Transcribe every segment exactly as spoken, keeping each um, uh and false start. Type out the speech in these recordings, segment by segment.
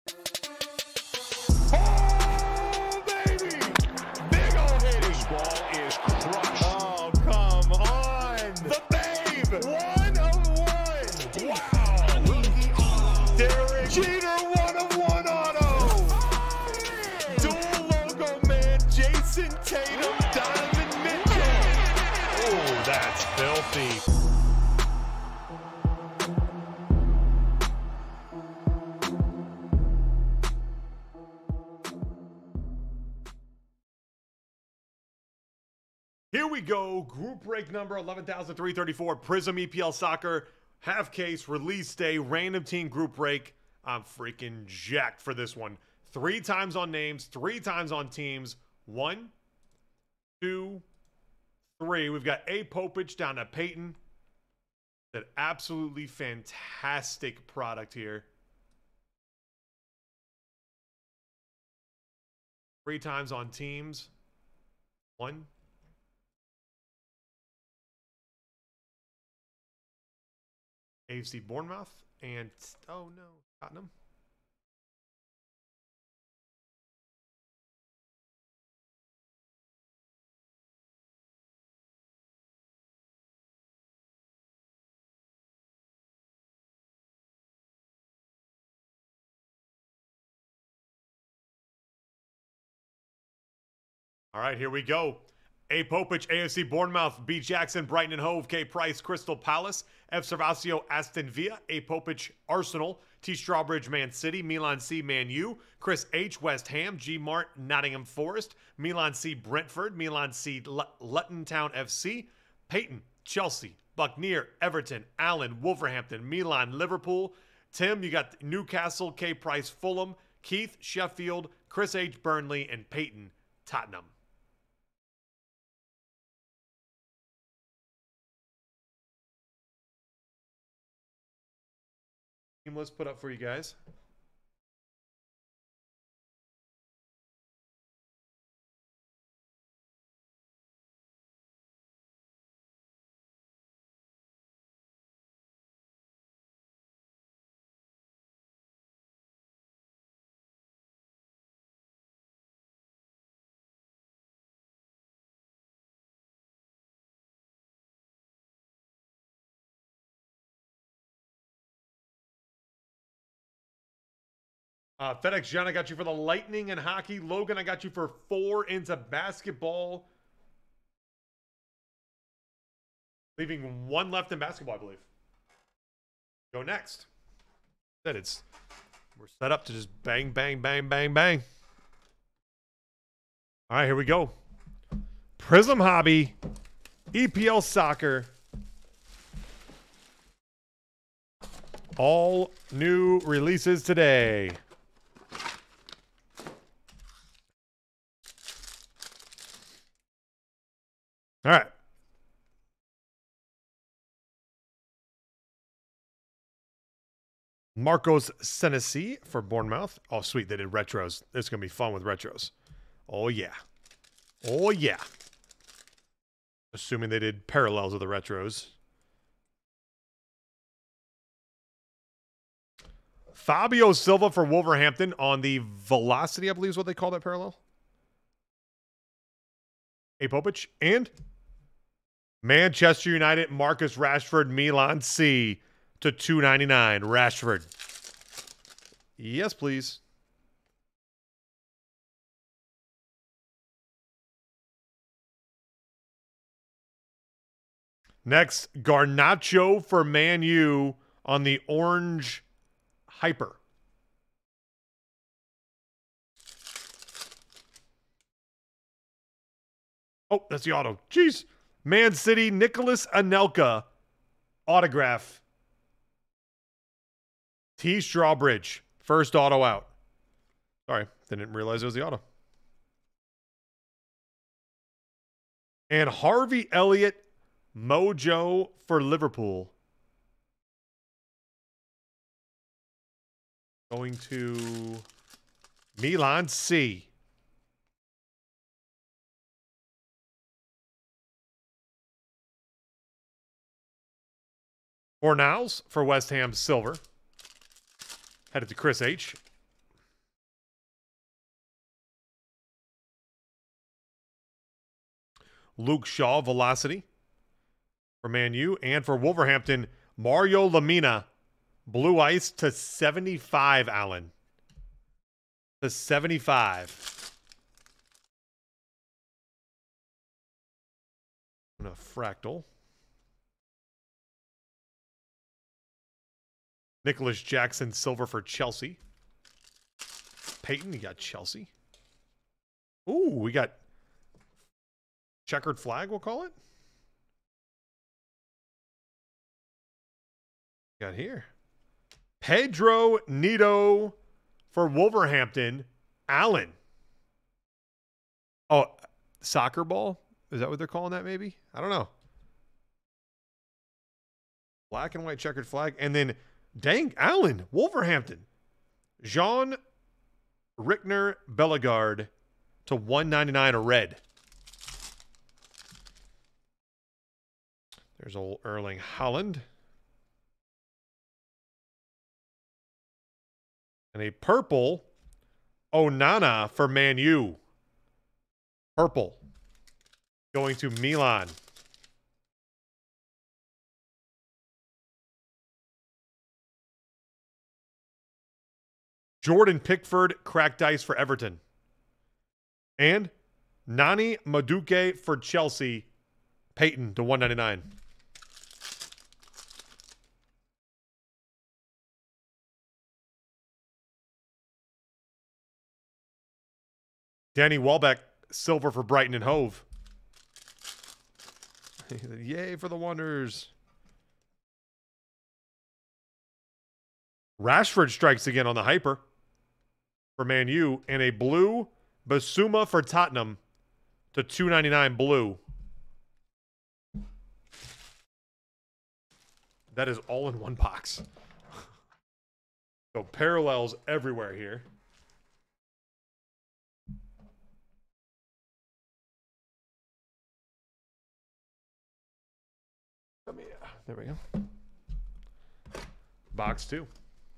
Oh, baby! Big ol' hit. This ball is crushed. Oh, come on. The babe. One of one. Wow. Derek Jeter, one of one auto. Dual logo man, Jason Tatum, Donovan Mitchell. Oh, that's filthy. Here we go. Group break number eleven thousand three hundred thirty-four. Prizm E P L Soccer. Half case. Release day. Random team group break. I'm freaking jacked for this one. Three times on names. Three times on teams. One, two, three. We've got A. Popich down to Peyton. An absolutely fantastic product here. Three times on teams. One. A F C Bournemouth and, oh no, Tottenham. All right, here we go. A. Popich, A F C Bournemouth, B. Jackson, Brighton and Hove, K. Price, Crystal Palace, F. Servacio, Aston Villa, A. Popich, Arsenal, T. Strawbridge, Man City, Milan C, Man U, Chris H, West Ham, G. Mart, Nottingham Forest, Milan C, Brentford, Milan C, L Luton Town F C, Peyton, Chelsea, Buccaneer, Everton, Allen, Wolverhampton, Milan, Liverpool, Tim, you got Newcastle, K. Price, Fulham, Keith, Sheffield, Chris H, Burnley, and Peyton, Tottenham. Let's put up for you guys. Uh, FedEx John, I got you for the Lightning and hockey. Logan, I got you for four into basketball. Leaving one left in basketball, I believe. Go next. That it's we're set up to just bang, bang, bang, bang, bang. All right, here we go. Prizm Hobby, E P L Soccer. All new releases today. All right. Marcos Senesi for Bournemouth. Oh, sweet. They did retros. It's going to be fun with retros. Oh, yeah. Oh, yeah. Assuming they did parallels of the retros. Fabio Silva for Wolverhampton on the Velocity, I believe is what they call that parallel. A. Popich and Manchester United, Marcus Rashford, Milan C to two ninety-nine. Rashford. Yes, please. Next, Garnacho for Man U on the orange Hyper. Oh, that's the auto. Jeez. Man City, Nicholas Anelka. Autograph. T. Strawbridge. First auto out. Sorry, didn't realize it was the auto. And Harvey Elliott, Mojo for Liverpool. Going to Milan C. Fornals for West Ham, silver. Headed to Chris H. Luke Shaw, velocity for Man U. And for Wolverhampton, Mario Lemina, blue ice to seventy-five, Allen. To seventy-five. And a fractal. Nicholas Jackson, silver for Chelsea. Peyton, you got Chelsea. Ooh, we got checkered flag, we'll call it. Got here. Pedro Neto for Wolverhampton. Allen. Oh, soccer ball? Is that what they're calling that maybe? I don't know. Black and white checkered flag. And then, dang, Allen, Wolverhampton. Jean Rickner Bellegarde to one ninety-nine, a red. There's old Erling Haaland. And a purple Onana for Man U. Purple. Going to Milan. Jordan Pickford, cracked dice for Everton. And Nani Madueke for Chelsea. Peyton to one ninety-nine. Danny Welbeck, silver for Brighton and Hove. Yay for the Wonders. Rashford strikes again on the hyper for Man U. And a blue Basuma for Tottenham to two ninety-nine blue. That is all in one box. So parallels everywhere here. Let me, uh, there we go. Box two.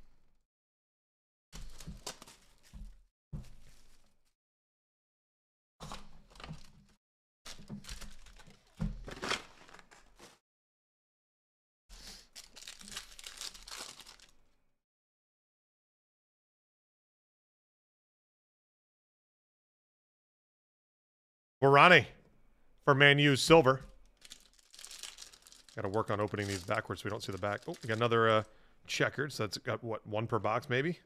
Varane for Man U, silver. Got to work on opening these backwards so we don't see the back. Oh, we got another uh, checkered. So that's got, what, one per box maybe?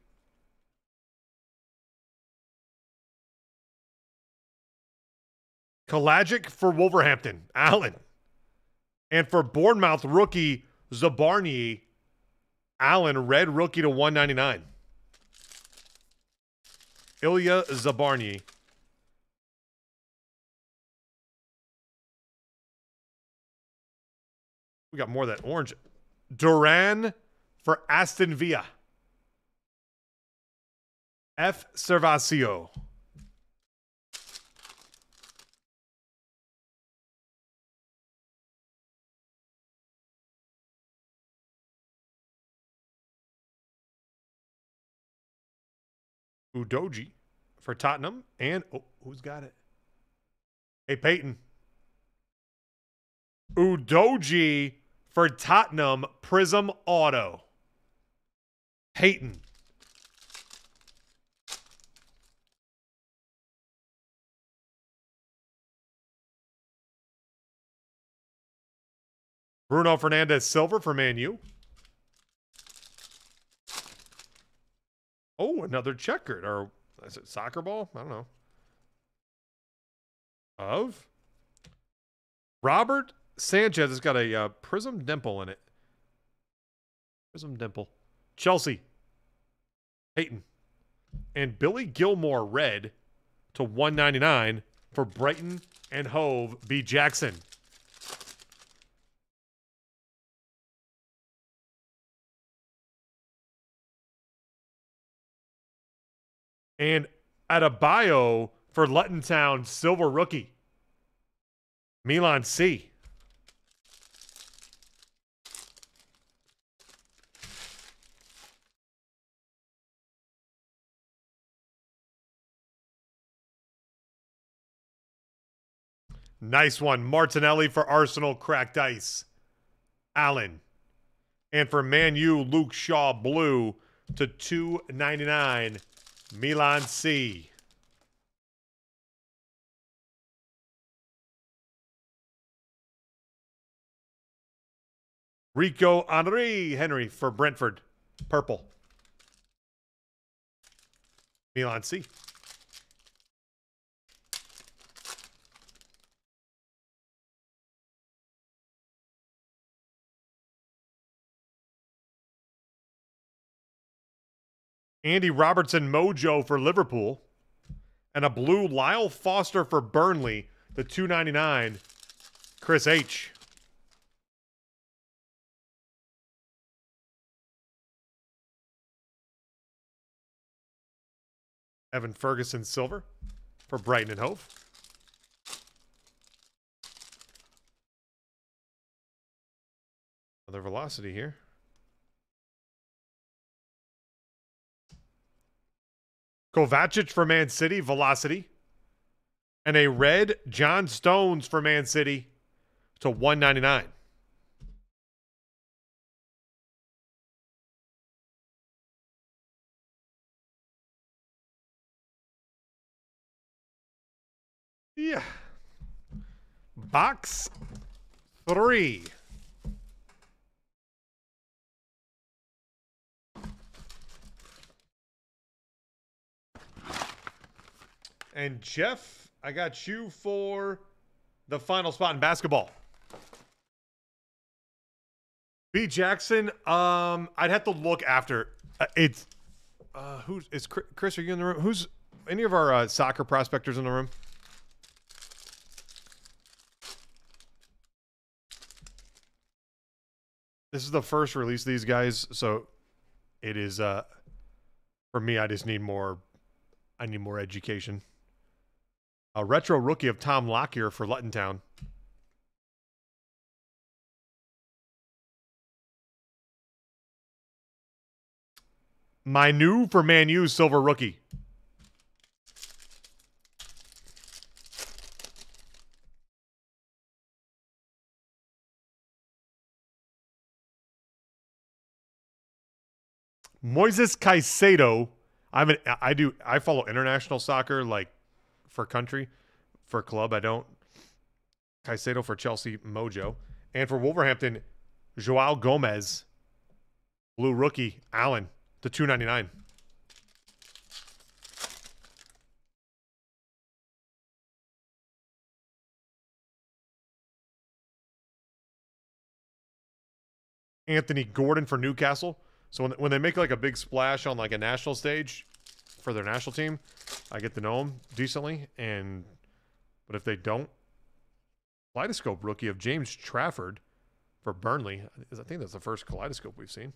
Kalajic for Wolverhampton, Allen. And for Bournemouth, rookie Zabarnyi, Allen, red rookie to one ninety-nine. Ilya Zabarnyi. We got more of that orange. Duran for Aston Villa. F. Servacio. Udoji for Tottenham. And, oh, who's got it? Hey, Peyton. Udoji for Tottenham, Prizm Auto. Peyton. Bruno Fernandes, silver for Man U. Oh, another checkered. Or is it soccer ball? I don't know. Of Robert Sanchez has got a uh, Prizm dimple in it. Prizm dimple. Chelsea. Peyton. And Billy Gilmore, red to one ninety-nine for Brighton and Hove, B. Jackson. And Adebayo for Luton Town, silver rookie. Milan C. Nice one. Martinelli for Arsenal, cracked ice. Allen. And for Man U, Luke Shaw, blue to two ninety-nine. Milan C. Rico Henry, Henry for Brentford, purple. Milan C. Andy Robertson Mojo for Liverpool. And a blue Lyle Foster for Burnley, the two ninety-nine. Chris H. Evan Ferguson silver for Brighton and Hove. Another velocity here. Kovacic for Man City, velocity. And a red John Stones for Man City to one ninety-nine. Yeah. Box three. And Jeff, I got you for the final spot in basketball. B. Jackson, um, I'd have to look after. Uh, it's uh, who's is Chris? Are you in the room? Who's any of our uh, soccer prospectors in the room? This is the first release of these guys, so it is uh, for me. I just need more. I need more education. A retro rookie of Tom Lockyer for Luton Town. My new for Man U silver rookie. Moises Caicedo. I'm an, I do I follow international soccer like for country, for club I don't. Caicedo for Chelsea Mojo, and for Wolverhampton, Joao Gomez, blue rookie Allen to two ninety-nine. Anthony Gordon for Newcastle. So when, when they make like a big splash on like a national stage for their national team, I get to know them decently. And but if they don't, Kaleidoscope rookie of James Trafford for Burnley. I think that's the first Kaleidoscope we've seen.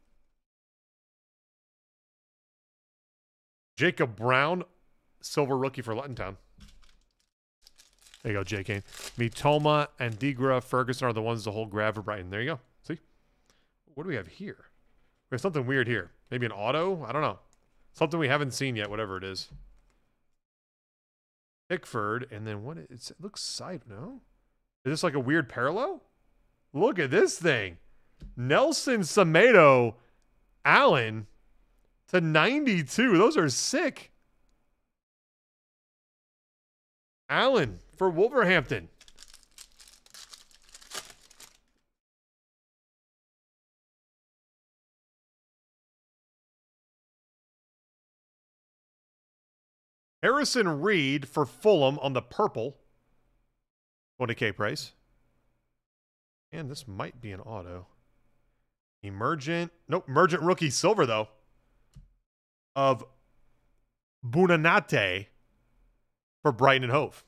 Jacob Brown, silver rookie for Luton Town. There you go, J. Kane. Mitoma and Digra Ferguson are the ones to hold grab for Brighton. There you go. See? What do we have here? We have something weird here. Maybe an auto? I don't know. Something we haven't seen yet, whatever it is. Pickford, and then what? It's, it looks side, no? Is this like a weird parallel? Look at this thing. Nelson Semedo Allen to ninety-two. Those are sick. Allen for Wolverhampton. Harrison Reed for Fulham on the purple. twenty K price. And this might be an auto. Emergent. Nope. Emergent rookie silver, though. Of Bunanate for Brighton and Hove.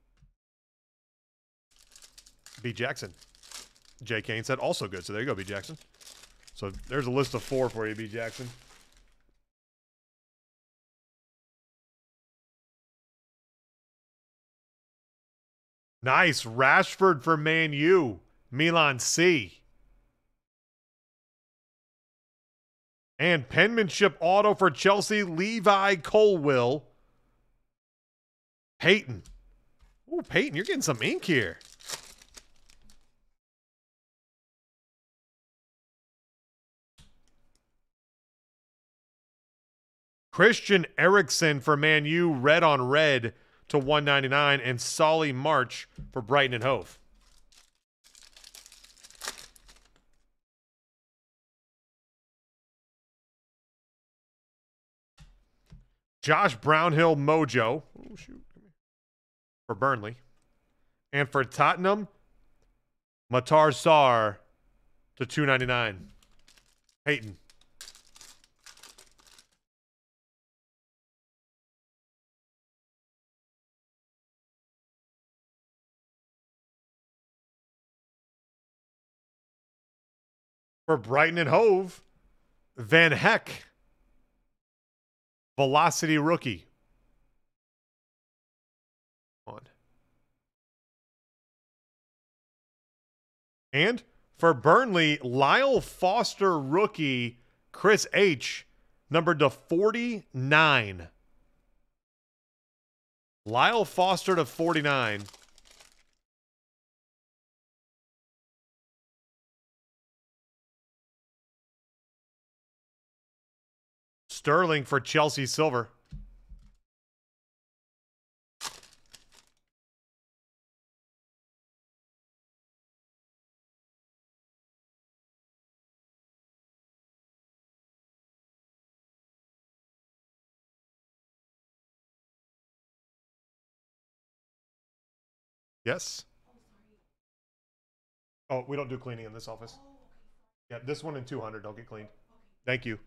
B. Jackson. J. Kane said also good. So there you go, B. Jackson. So there's a list of four for you, B. Jackson. Nice. Rashford for Man U. Milan C. And penmanship auto for Chelsea. Levi Colwill. Peyton. Ooh, Peyton, you're getting some ink here. Christian Eriksen for Man U, red on red to one ninety-nine, and Solly March for Brighton and Hove. Josh Brownhill Mojo. Oh, shoot. For Burnley. And for Tottenham, Matar Sarr to two ninety-nine. Peyton. For Brighton and Hove, Van Heck. Velocity rookie. On. And for Burnley, Lyle Foster rookie, Chris H, numbered to forty-nine. Lyle Foster to forty-nine. Sterling for Chelsea silver. Yes. Oh, we don't do cleaning in this office. Yeah, this one and two hundred don't get cleaned. Thank you.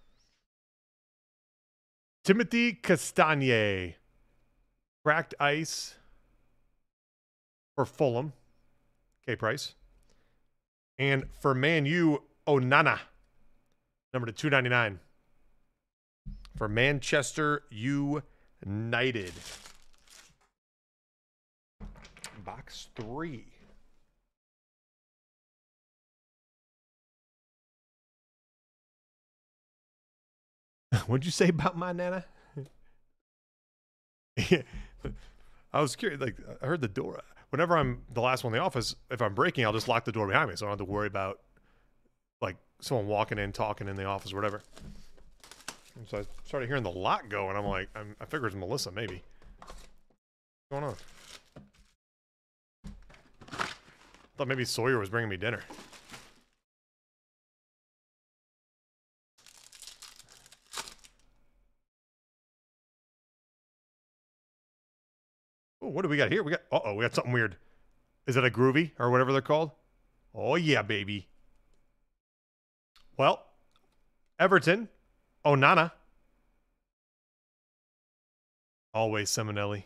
Timothy Castagne. Cracked ice for Fulham. K Price. And for Man U, Onana. Number to two ninety-nine. For Manchester United. Box three. What'd you say about my Nana? Yeah. I was curious. Like, I heard the door. Whenever I'm the last one in the office, if I'm breaking, I'll just lock the door behind me, so I don't have to worry about like someone walking in, talking in the office, or whatever. And so I started hearing the lock go, and I'm like, I'm, I figured it's Melissa, maybe. What's going on? I thought maybe Sawyer was bringing me dinner. Oh, what do we got here? We got, uh-oh, we got something weird. Is it a groovy or whatever they're called? Oh, yeah, baby. Well, Everton, Onana. Always Seminelli.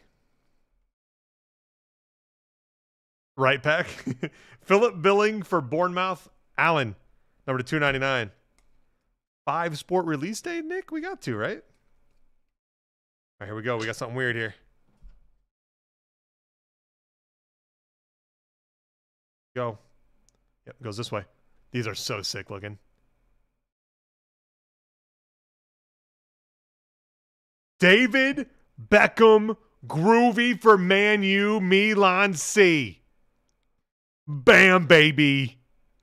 Right back. Philip Billing for Bournemouth. Allen, number two ninety-nine. Five sport release day, Nick? We got to, right? All right, here we go. We got something weird here. Go. Yep, goes this way. These are so sick looking. David Beckham groovy for Man U, Milan C. Bam, baby.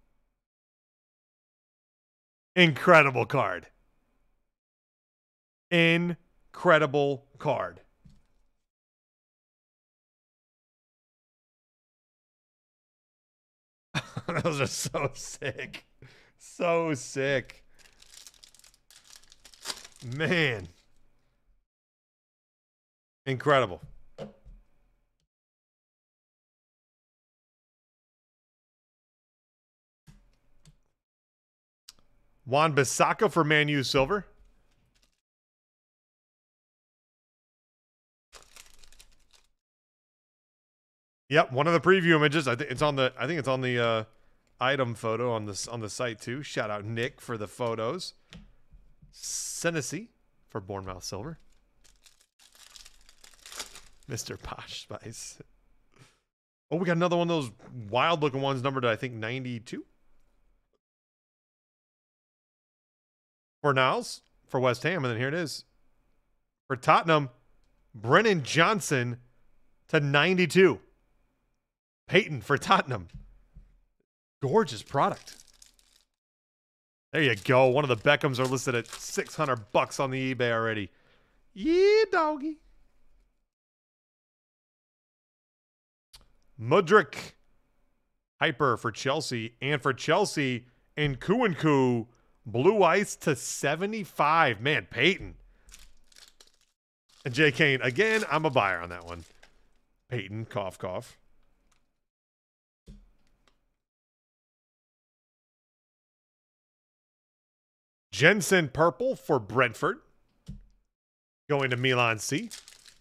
Incredible card. Incredible card. Those are so sick. So sick. Man. Incredible. Wan-Bissaka for Man U silver. Yep, one of the preview images. I think it's on the I think it's on the uh, item photo on this on the site too. Shout out Nick for the photos. Senesi for Bournemouth silver. Mister Posh Spice. Oh, we got another one of those wild looking ones numbered to, I think, ninety-two. For Niles, for West Ham, and then here it is. For Tottenham, Brennan Johnson to ninety-two. Peyton for Tottenham. Gorgeous product. There you go. One of the Beckhams are listed at six hundred bucks on the eBay already. Yeah, doggy. Mudryk. Hyper for Chelsea. And for Chelsea, Nkunku. Blue Ice to seventy-five. Man, Peyton. And J. Kane. Again, I'm a buyer on that one. Peyton. Cough, cough. Jensen purple for Brentford. Going to Milan C.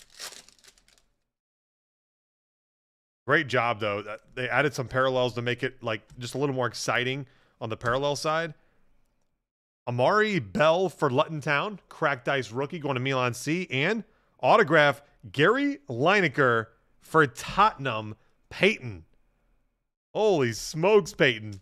Great job, though. They added some parallels to make it like just a little more exciting on the parallel side. Amari Bell for Luton Town. Cracked Ice rookie going to Milan C. And autograph Gary Lineker for Tottenham. Peyton. Holy smokes, Peyton.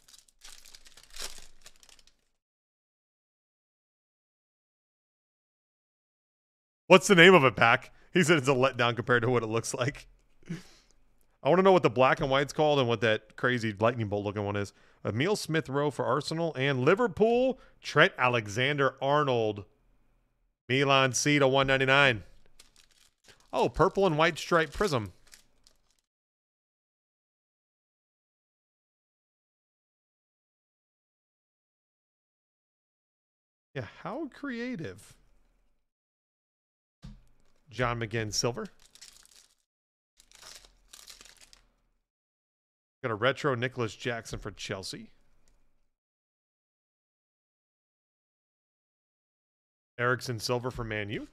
What's the name of it, Pack? He said it's a letdown compared to what it looks like. I want to know what the black and white's called and what that crazy lightning bolt looking one is. Emile Smith-Rowe for Arsenal and Liverpool. Trent Alexander-Arnold. Milan C to one ninety-nine. Oh, purple and white stripe Prizm. Yeah, how creative. John McGinn silver. Got a retro Nicholas Jackson for Chelsea. Erickson silver for Man U.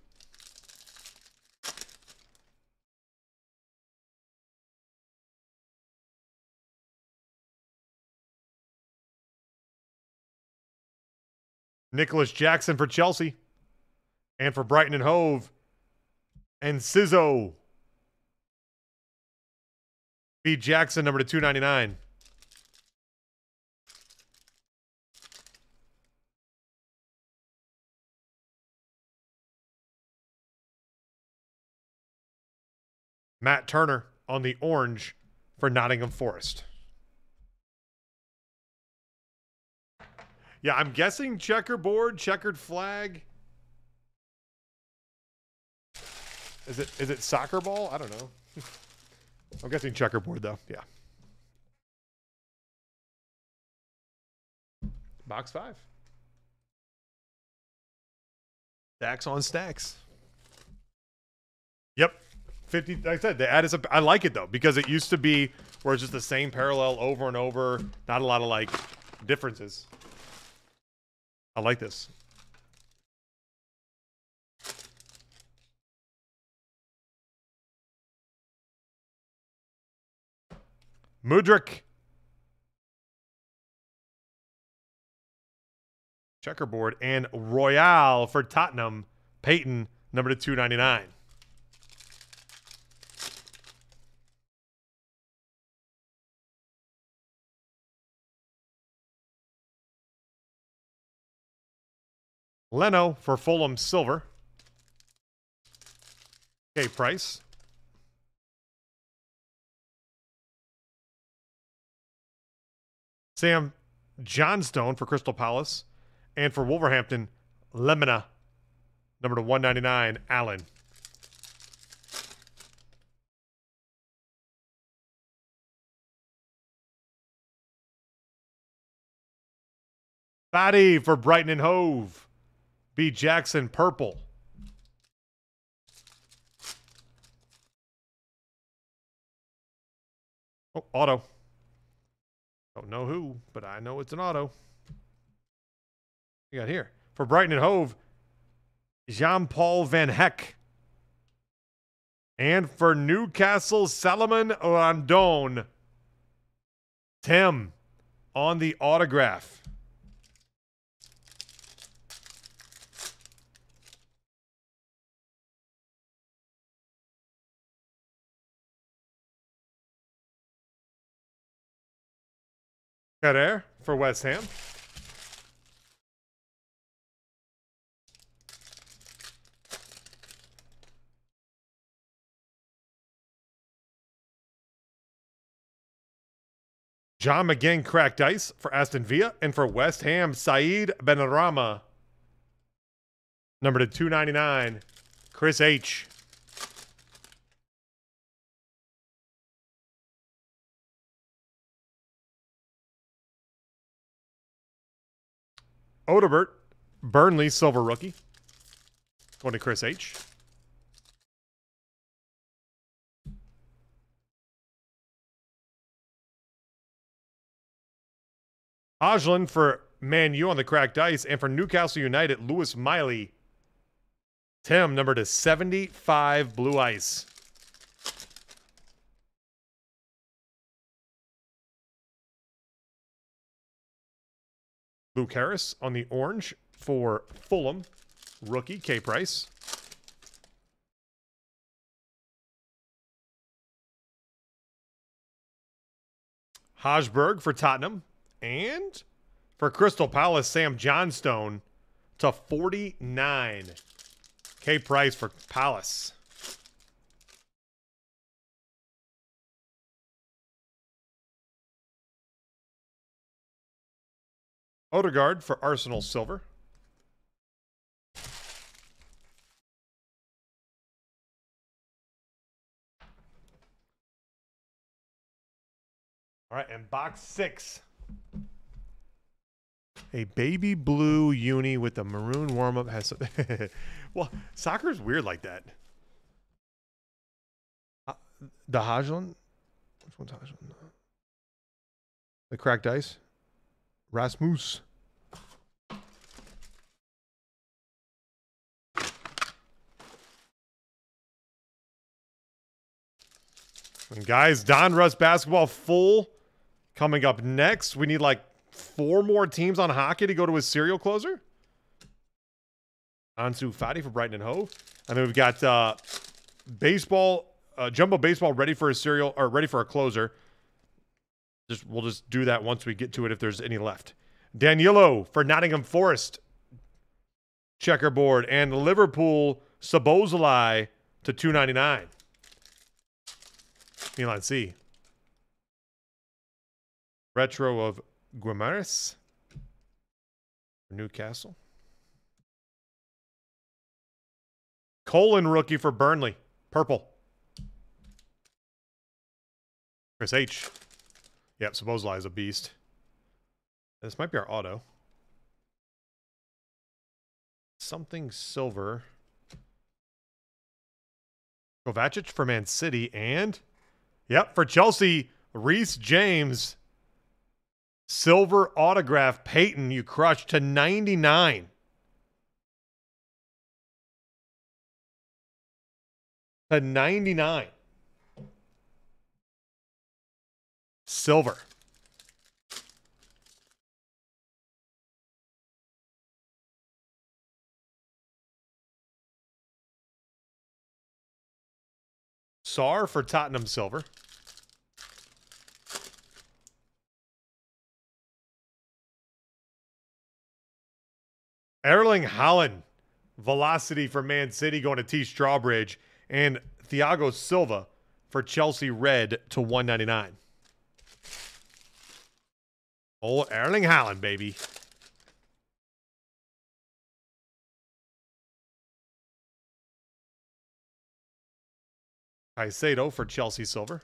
Nicholas Jackson for Chelsea. And for Brighton and Hove. And Sizzo. B. Jackson, number to two ninety-nine. Matt Turner on the orange for Nottingham Forest. Yeah, I'm guessing checkerboard, checkered flag. Is it is it soccer ball? I don't know. I'm guessing checkerboard though. Yeah. Box five. Stacks on stacks. Yep. fifty. Like I said, they added some. I like it though because it used to be where it's just the same parallel over and over. Not a lot of like differences. I like this. Mudryk. Checkerboard. And Royale for Tottenham. Peyton, number to two ninety-nine. Leno for Fulham silver. Okay, Price. Sam Johnstone for Crystal Palace. And for Wolverhampton, Lemina, number to one ninety-nine, Allen. Fatty for Brighton and Hove. B. Jackson, purple. Oh, auto. Don't know who, but I know it's an auto. We got here. For Brighton and Hove, Jean-Paul Van Heck. And for Newcastle, Salomon Rondon. Tim on the autograph. Ferrer for West Ham. John McGinn cracked ice for Aston Villa. And for West Ham, Saeed Benrahma. Number to two ninety-nine, Chris H. Odebert, Burnley, silver rookie. Going to Chris H. Hojlund for Man U on the cracked ice. And for Newcastle United, Lewis Miley. Tim, number to seventy-five, blue ice. Luke Harris on the orange for Fulham. Rookie, K Price. Hojberg for Tottenham. And for Crystal Palace, Sam Johnstone to forty-nine. K Price for Palace. Odegaard for Arsenal silver. All right, and box six. A baby blue uni with the maroon warm-up has... well, soccer's weird like that. Uh, the Hojlund? Which one's Hojlund? The cracked ice? Rasmus. And guys, Donruss basketball full coming up next. We need like four more teams on hockey to go to a serial closer. Ansu Fati for Brighton and Hove. And then we've got uh, baseball, uh, jumbo baseball ready for a serial or ready for a closer. Just we'll just do that once we get to it if there's any left. Danilo for Nottingham Forest. Checkerboard. And Liverpool Sabozalai to two ninety-nine. Milan C. Retro of Guimares for Newcastle. Colin rookie for Burnley. Purple. Chris H. Yep, Sabozalai is a beast. This might be our auto. Something silver. Kovacic for Man City. And, yep, for Chelsea, Reece James. Silver autograph. Peyton, you crushed to ninety-nine. To ninety-nine. Silver. Sarr for Tottenham silver. Erling Haaland. Velocity for Man City going to T. Strawbridge. And Thiago Silva for Chelsea red to one ninety-nine. Oh, Erling Haaland, baby. Caicedo for Chelsea silver.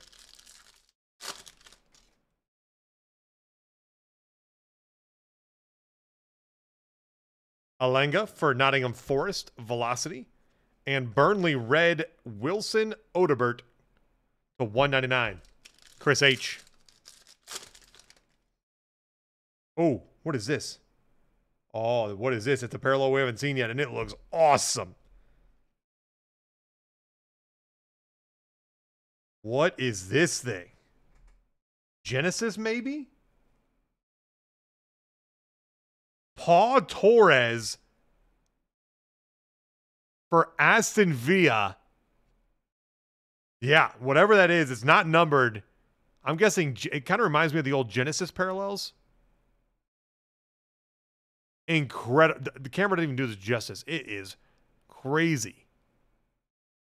Alenga for Nottingham Forest velocity. And Burnley red Wilson Odebert to one ninety-nine. Chris H. Oh, what is this? Oh, what is this? It's a parallel we haven't seen yet, and it looks awesome. What is this thing? Genesis, maybe? Paul Torres for Aston Villa. Yeah, whatever that is, it's not numbered. I'm guessing it kind of reminds me of the old Genesis parallels. Incredible. The camera didn't even do this justice. It is crazy.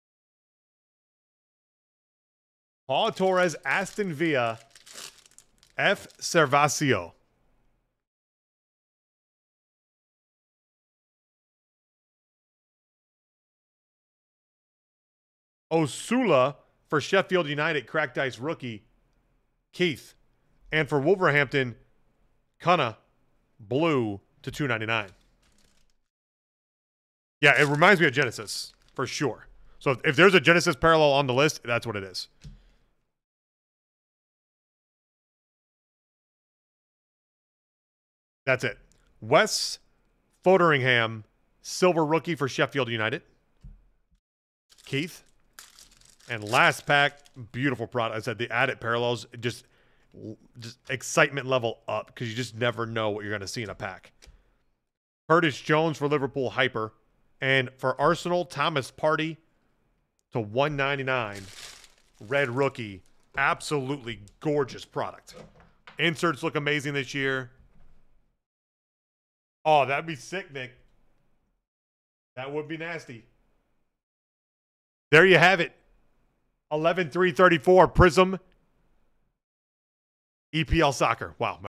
Paul Torres, Aston Villa. F. Servacio. Osula for Sheffield United, cracked ice rookie, Keith. And for Wolverhampton, Cunha, blue to two ninety-nine. Yeah, it reminds me of Genesis, for sure. So if, if there's a Genesis parallel on the list, that's what it is. That's it. Wes Foderingham, silver rookie for Sheffield United. Keith. And last pack, beautiful product. I said the added parallels, just, just excitement level up because you just never know what you're going to see in a pack. Curtis Jones for Liverpool, hyper. And for Arsenal, Thomas Partey to one ninety-nine. Red rookie. Absolutely gorgeous product. Inserts look amazing this year. Oh, that'd be sick, Nick. That would be nasty. There you have it. eleven three thirty-four Prizm E P L Soccer. Wow.